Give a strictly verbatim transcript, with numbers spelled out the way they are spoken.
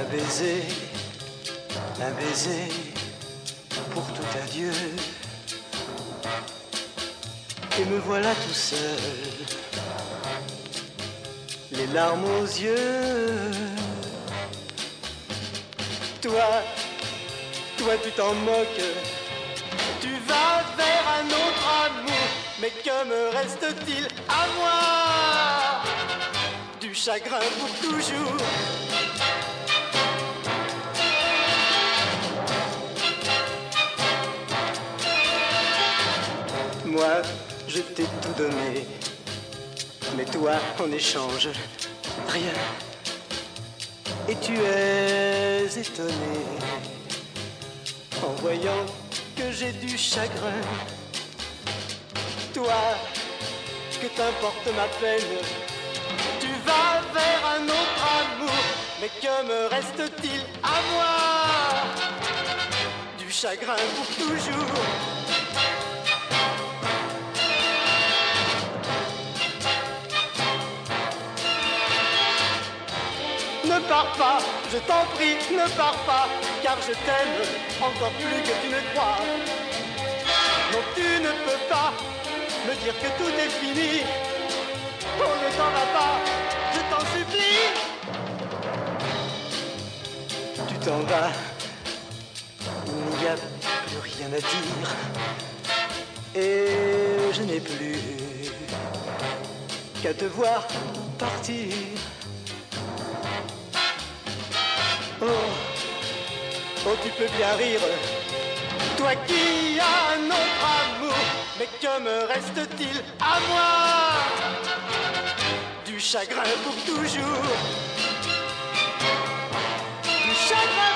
baiser, un baiser pour tout adieu. Et me voilà tout seul, les larmes aux yeux. Toi, toi tu t'en moques, tu vas vers un autre amour. Mais que me reste-t-il à moi? Du chagrin pour toujours. Moi, je t'ai tout donné, mais toi, en échange, rien. Et tu es étonné en voyant que j'ai du chagrin. Toi, que t'importe ma peine, tu vas vers un autre amour. Mais que me reste-t-il à moi? Du chagrin pour toujours. Ne pars pas, je t'en prie, ne pars pas, car je t'aime encore plus que tu ne crois. Non, tu ne peux pas me dire que tout est fini. Oh, ne t'en va pas, je t'en supplie. Tu t'en vas, il n'y a plus rien à dire. Et je n'ai plus qu'à te voir partir. Oh, oh, tu peux bien rire, toi qui as un autre amour. Mais que me reste-t-il à moi? Du chagrin pour toujours. Du chagrin